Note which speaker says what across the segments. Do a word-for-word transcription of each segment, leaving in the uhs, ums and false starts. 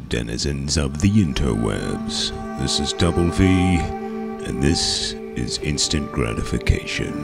Speaker 1: denizens of the interwebs. This is Double V, and this is Instant Gratification.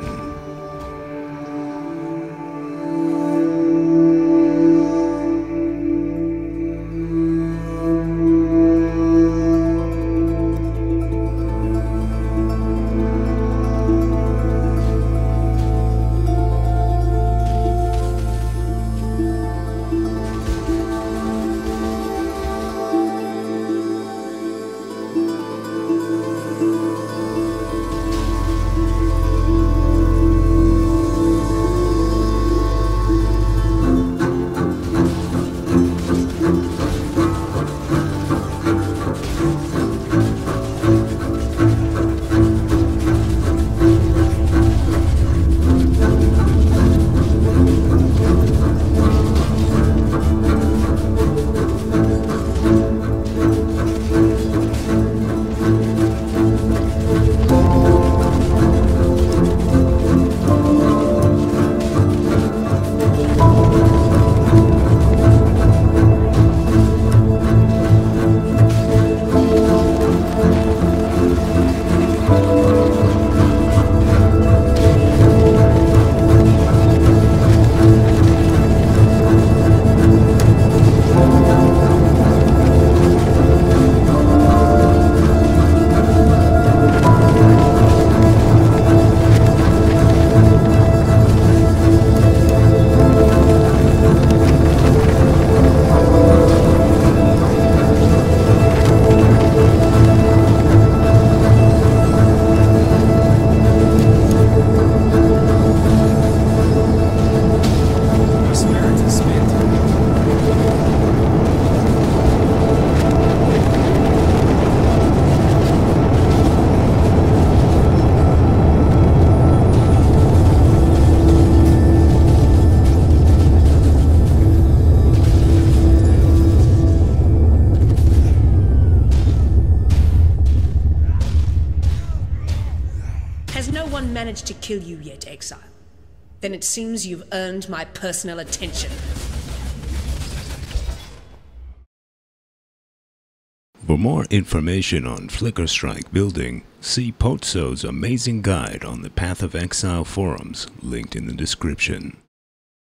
Speaker 2: Has no one managed to kill you yet, Exile? Then it seems you've earned my personal attention.
Speaker 1: For more information on Flicker Strike building, see Poutso's amazing guide on the Path of Exile forums, linked in the description.